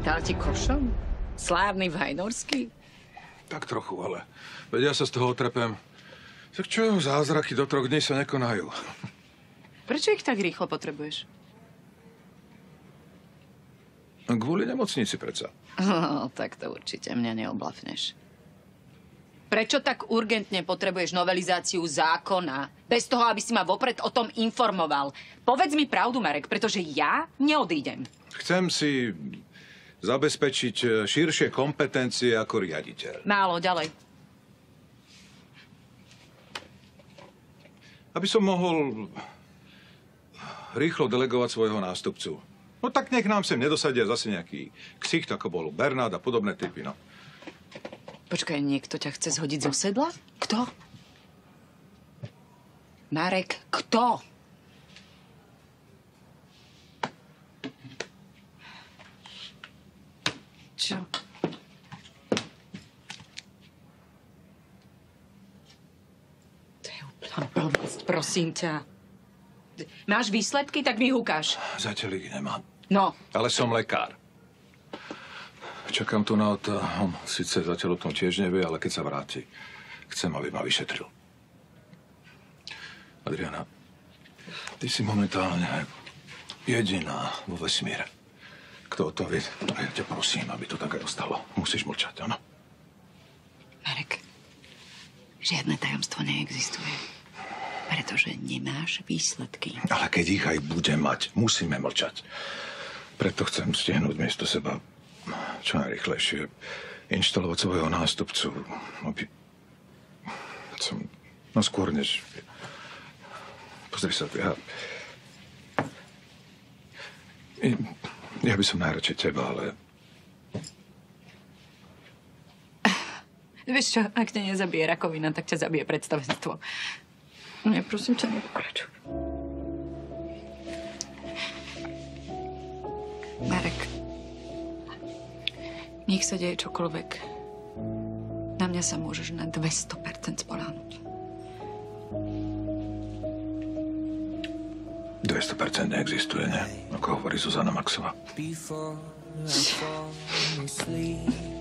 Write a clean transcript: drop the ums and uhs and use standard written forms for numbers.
Dal ti košom? Slávny Vajnorský? Tak trochu, ale veď ja sa z toho otrepem. Tak čo, zázraky do 3 dní sa nekonajú. Prečo ich tak rýchlo potrebuješ? Kvôli nemocnici predsa. Tak to určite mňa neoblafneš. Prečo tak urgentne potrebuješ novelizáciu zákona, bez toho, aby si ma vopred o tom informoval? Povedz mi pravdu, Marek, pretože ja neodídem. Chcem si zabezpečiť širšie kompetencie ako riaditeľ. Málo, ďalej. Aby som mohol rýchlo delegovať svojho nástupcu. No tak nech nám sem nedosadia zase nejaký ksicht, ako bol Bernát a podobné typy, no. Počkaj, niekto ťa chce zhodiť zo sedla? Kto? Marek, kto? Čo? To je úplná blbosť, prosím ťa. Máš výsledky, tak mi ich ukáž. Zatiaľ ich nemám. No. Ale som lekár. Čakám tu na to. On síce zatiaľ o tom tiež nevie, ale keď sa vráti, chcem, aby ma vyšetril. Adriana, ty si momentálne jediná vo vesmíre. Kto o to vie? A ja ťa prosím, aby to tak aj ostalo. Musíš mlčať, áno? Marek, žiadne tajomstvo neexistuje. Pretože nemáš výsledky. Ale keď ich aj budem mať, musíme mlčať. Preto chcem stihnúť miesto seba čo najrychlejšie inštalovať svojho nástupcu, aby som... No skôr než... Pozri sa, ja by som najradšej teba, ale... Vieš čo, ak ťa nezabije rakovina, tak ťa zabije predstavenstvo. Nie, prosím ťa, nepokračuj. Marek, nech sa deje čokoľvek. Na mňa sa môžeš na 200% spoľahnúť. 200% neexistuje, ne? Ako hovorí Zuzana Maxová.